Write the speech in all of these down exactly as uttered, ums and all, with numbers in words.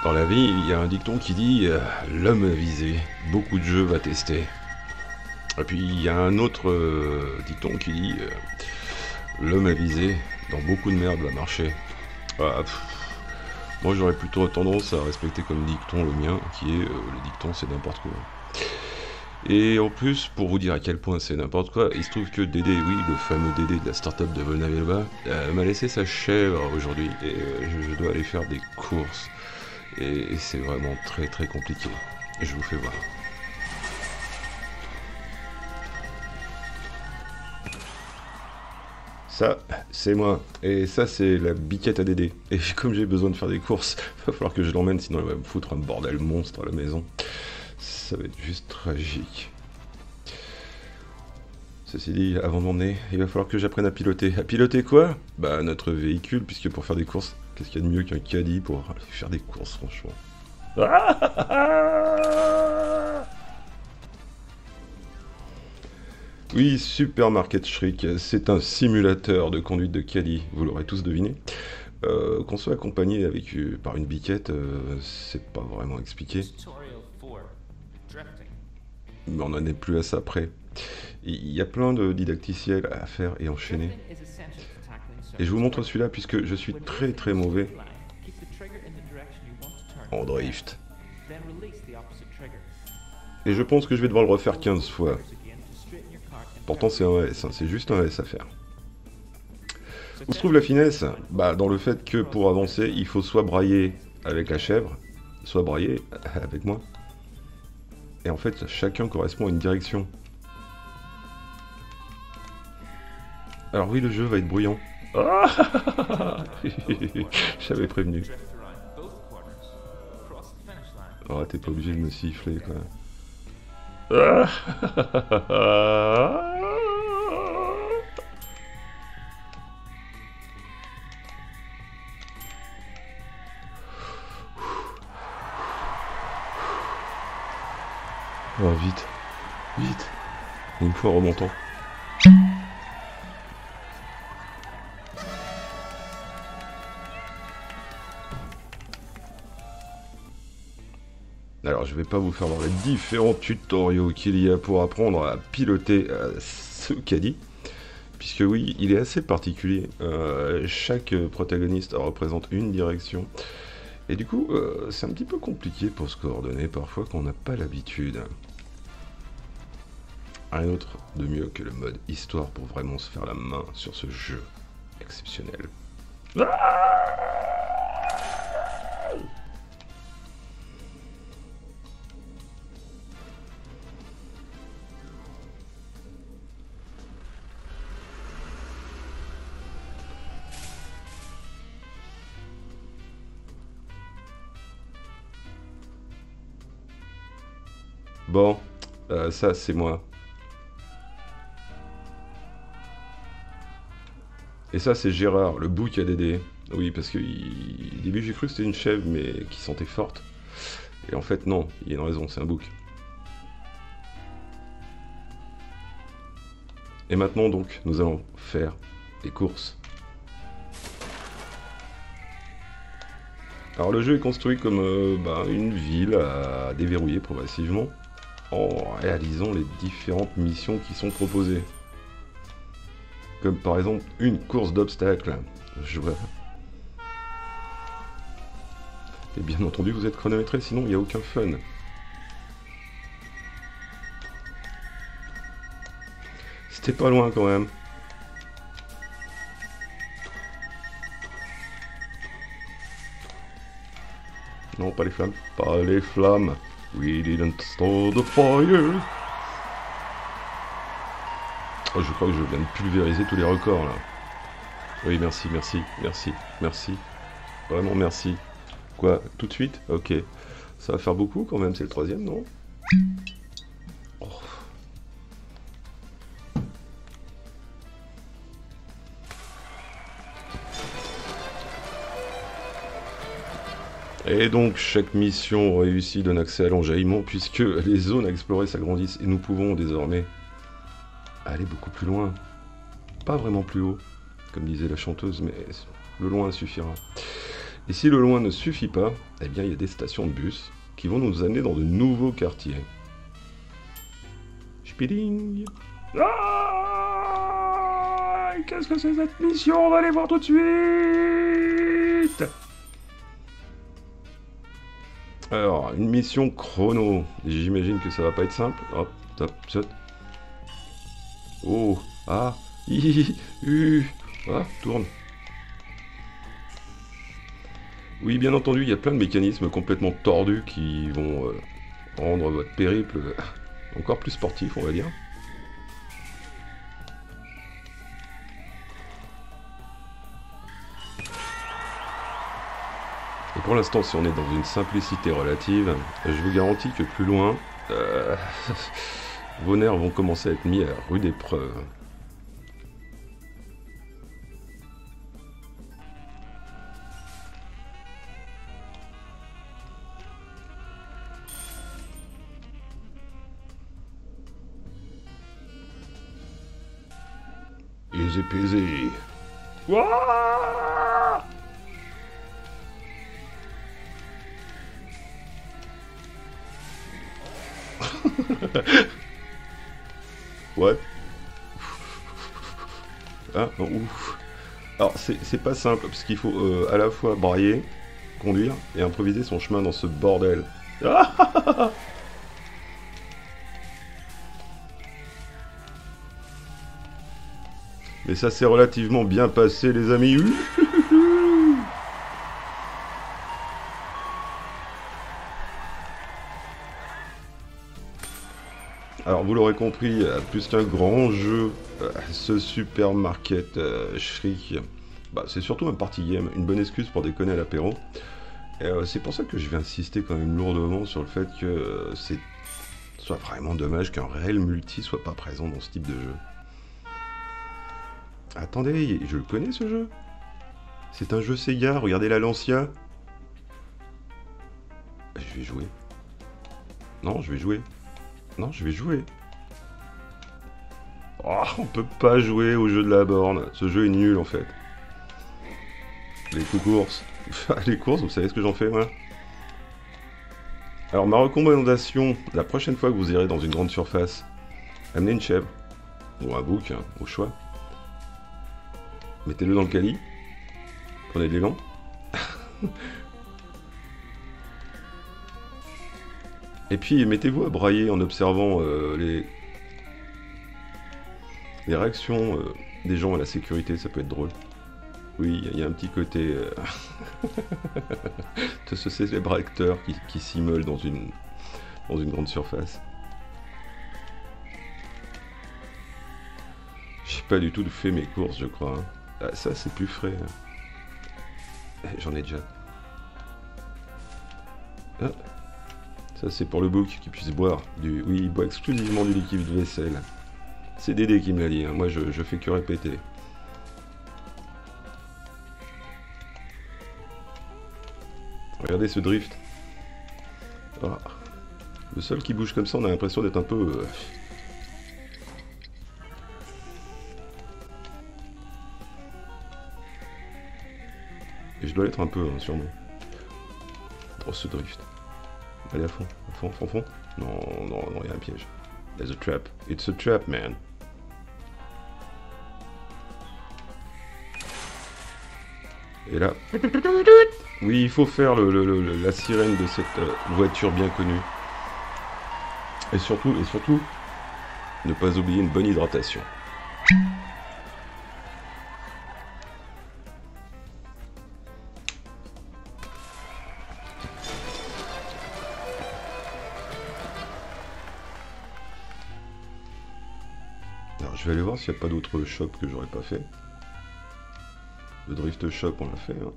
Dans la vie, il y a un dicton qui dit euh, l'homme avisé, beaucoup de jeux va tester. Et puis il y a un autre euh, dicton qui dit euh, l'homme avisé, dans beaucoup de merde va marcher. Ah, pff, moi j'aurais plutôt tendance à respecter comme dicton le mien, qui est euh, le dicton c'est n'importe quoi. Et en plus, pour vous dire à quel point c'est n'importe quoi, il se trouve que Dédé, oui, le fameux Dédé de la startup de Volnavelva, euh, m'a laissé sa chèvre aujourd'hui et euh, je, je dois aller faire des courses. Et, et c'est vraiment très très compliqué. Je vous fais voir. Ça, c'est moi. Et ça, c'est la biquette à Dédé. Et comme j'ai besoin de faire des courses, il va falloir que je l'emmène, sinon il va me foutre un bordel monstre à la maison. Ça va être juste tragique. Ceci dit, avant de m'emmener, il va falloir que j'apprenne à piloter. À piloter quoi? Bah notre véhicule, puisque pour faire des courses, qu'est-ce qu'il y a de mieux qu'un caddie pour aller faire des courses, franchement. Oui, Supermarket Shriek, c'est un simulateur de conduite de caddie, vous l'aurez tous deviné. Euh, qu'on soit accompagné avec, euh, par une biquette, euh, c'est pas vraiment expliqué. Mais on n'en est plus à ça près. Il y a plein de didacticiels à faire et enchaîner. Et je vous montre celui-là puisque je suis très très mauvais en drift. Et je pense que je vais devoir le refaire quinze fois. Pourtant c'est un S, hein, c'est juste un S à faire. Où se trouve la finesse? Bah dans le fait que pour avancer, il faut soit brailler avec la chèvre, soit brailler avec moi. Et en fait, chacun correspond à une direction. Alors oui, le jeu va être bruyant. Ah j'avais prévenu. Oh, t'es pas obligé de me siffler, quoi. Oh, vite, vite. Une fois remontant. Alors, je vais pas vous faire voir les différents tutoriaux qu'il y a pour apprendre à piloter euh, ce caddie. Puisque oui, il est assez particulier. Euh, chaque protagoniste représente une direction. Et du coup, euh, c'est un petit peu compliqué pour se coordonner parfois quand on n'a pas l'habitude. Rien d'autre de mieux que le mode histoire pour vraiment se faire la main sur ce jeu exceptionnel. Bon, euh, ça c'est moi. Et ça c'est Gérard, le bouc à Dédé. Oui, parce que il... au début j'ai cru que c'était une chèvre, mais qui sentait forte. Et en fait non, il y a une raison, c'est un bouc. Et maintenant donc, nous allons faire des courses. Alors le jeu est construit comme euh, bah, une ville à déverrouiller progressivement en réalisant les différentes missions qui sont proposées. Comme par exemple une course d'obstacles. Je vois. Et bien entendu vous êtes chronométré, sinon il n'y a aucun fun. C'était pas loin quand même. Non, pas les flammes. Pas les flammes. We didn't start the fire. Oh, je crois que je viens de pulvériser tous les records là. Oui, merci, merci, merci, merci. Vraiment merci. Quoi, tout de suite? Ok. Ça va faire beaucoup quand même, c'est le troisième, non? Oh. Et donc chaque mission réussie donne accès à l'enjaillement puisque les zones à explorer s'agrandissent et nous pouvons désormais aller beaucoup plus loin. Pas vraiment plus haut, comme disait la chanteuse, mais le loin suffira. Et si le loin ne suffit pas, eh bien il y a des stations de bus qui vont nous amener dans de nouveaux quartiers. Spiding. Ah, qu'est-ce que c'est cette mission? On va aller voir tout de suite. Alors, une mission chrono. J'imagine que ça va pas être simple. Hop, top, saute. Oh, ah, hi, hi, ah, tourne. Oui, bien entendu, il y a plein de mécanismes complètement tordus qui vont euh, rendre votre périple euh, encore plus sportif, on va dire. Et pour l'instant, si on est dans une simplicité relative, je vous garantis que plus loin, euh, vos nerfs vont commencer à être mis à rude épreuve. Easy peasy. Wouah! Ouais. Ah, non, ouf. Alors, c'est pas simple, parce qu'il faut euh, à la fois brailler, conduire, et improviser son chemin dans ce bordel. Ah. Mais ça s'est relativement bien passé, les amis. Alors, vous l'aurez compris, plus qu'un grand jeu, ce Supermarket euh, Shriek, bah, c'est surtout un party game, une bonne excuse pour déconner à l'apéro. Euh, c'est pour ça que je vais insister quand même lourdement sur le fait que euh, c'est soit vraiment dommage qu'un réel multi soit pas présent dans ce type de jeu. Attendez, je le connais ce jeu. C'est un jeu Sega, regardez la Lancia. Je vais jouer. Non, je vais jouer. Non, je vais jouer. Oh, on peut pas jouer au jeu de la borne. Ce jeu est nul en fait. Les courses. Les courses, vous savez ce que j'en fais moi? Alors ma recommandation, la prochaine fois que vous irez dans une grande surface, amenez une chèvre. Ou un bouc, hein, au choix. Mettez-le dans le caddie. Prenez de l'élan. Et puis mettez-vous à brailler en observant euh, les... les réactions euh, des gens à la sécurité, ça peut être drôle. Oui, il y a un petit côté euh... de ce célèbre acteur qui, qui s'immole dans une, dans une grande surface. J'ai pas du tout fait mes courses, je crois. Hein. Ah, ça, c'est plus frais. Hein. J'en ai déjà. Ah. Ça, c'est pour le bouc qui puisse boire du... Oui, il boit exclusivement du liquide de vaisselle. C'est Dédé qui me l'a dit. Hein. Moi, je, je fais que répéter. Regardez ce drift. Ah. Le seul qui bouge comme ça, on a l'impression d'être un peu... Euh... Et je dois l'être un peu, hein, sûrement. Oh, ce drift. Allez à fond, à fond, à fond, à fond. Non, non, non, il y a un piège. There's a trap. It's a trap, man. Et là... Oui, il faut faire le, le, le, la sirène de cette euh, voiture bien connue. Et surtout, et surtout, ne pas oublier une bonne hydratation. Alors, je vais aller voir s'il n'y a pas d'autres shops que j'aurais pas fait. Le drift shop, on l'a fait. Hein.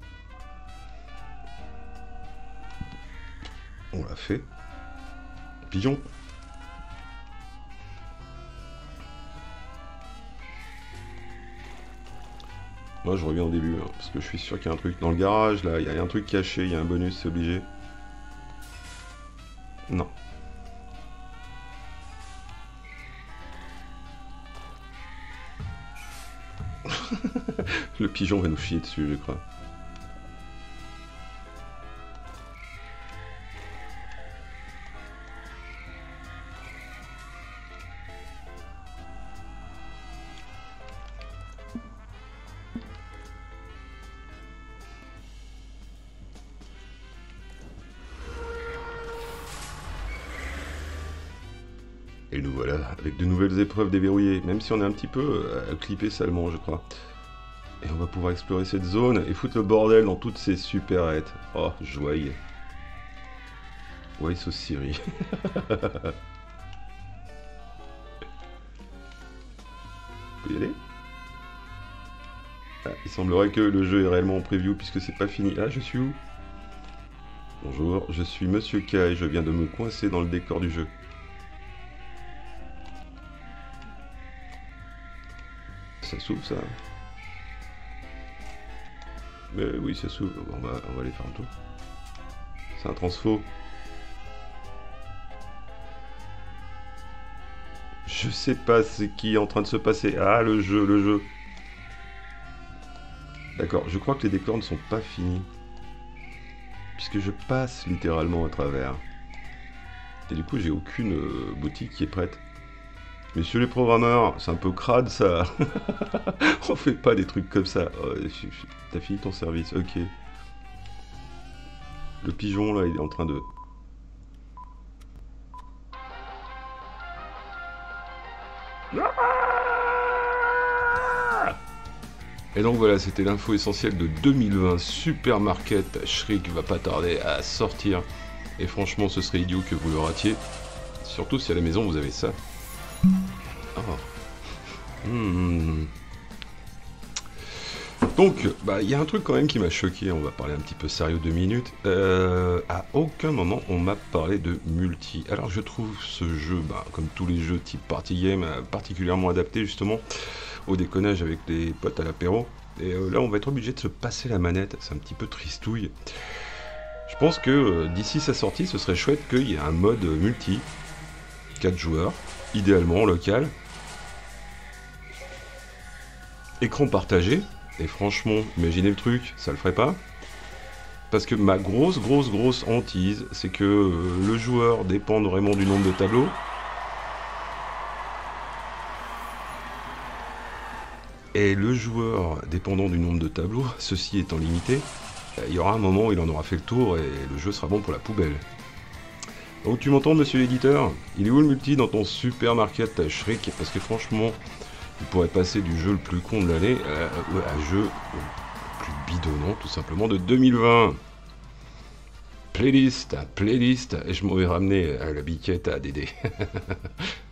On l'a fait. Pigeon. Moi je reviens au début, hein, parce que je suis sûr qu'il y a un truc dans le garage, là, il y a un truc caché, il y a un bonus, c'est obligé. Non. Le pigeon va nous chier dessus, je crois. Et nous voilà, avec de nouvelles épreuves déverrouillées, même si on est un petit peu euh, clippé salement, je crois. Et on va pouvoir explorer cette zone et foutre le bordel dans toutes ces supérettes. Oh, joyeux. Ouais, sauce Siri. On peut y aller? Ah, il semblerait que le jeu est réellement en preview puisque c'est pas fini. Ah, je suis où? Bonjour, je suis Monsieur K et je viens de me coincer dans le décor du jeu. Ça s'ouvre ça? Mais oui, ça s'ouvre. Bon, on, va, on va aller faire un tour. C'est un transfo. Je sais pas ce qui est en train de se passer. Ah, le jeu, le jeu. D'accord, je crois que les décors ne sont pas finis. Puisque je passe littéralement à travers. Et du coup, j'ai aucune euh, boutique qui est prête. Messieurs les programmeurs, c'est un peu crade ça. On fait pas des trucs comme ça. Oh, t'as fini ton service, ok. Le pigeon là, il est en train de... Et donc voilà, c'était l'info essentielle de deux mille vingt. Supermarket Shriek va pas tarder à sortir. Et franchement, ce serait idiot que vous le ratiez. Surtout si à la maison vous avez ça. Oh. Mmh. Donc, bah, il y a un truc quand même qui m'a choqué. On va parler un petit peu sérieux deux minutes. Euh, à aucun moment on m'a parlé de multi. Alors je trouve ce jeu, bah, comme tous les jeux type party game, particulièrement adapté justement au déconnage avec les potes à l'apéro. Et euh, là, on va être obligé de se passer la manette. C'est un petit peu tristouille. Je pense que euh, d'ici sa sortie, ce serait chouette qu'il y ait un mode multi, quatre joueurs, idéalement local, écran partagé. Et franchement, imaginez le truc, ça le ferait pas. Parce que ma grosse, grosse, grosse hantise, c'est que euh, le joueur dépend vraiment du nombre de tableaux. Et le joueur dépendant du nombre de tableaux, ceci étant limité, il y aura un moment où il en aura fait le tour et le jeu sera bon pour la poubelle. Donc tu m'entends, monsieur l'éditeur? Il est où le multi dans ton supermarket Shriek? Parce que franchement, il pourrait passer du jeu le plus con de l'année à, à un jeu le plus bidonnant tout simplement de deux mille vingt. Playlist, playlist, et je m'aurais ramené à la biquette à Dédé.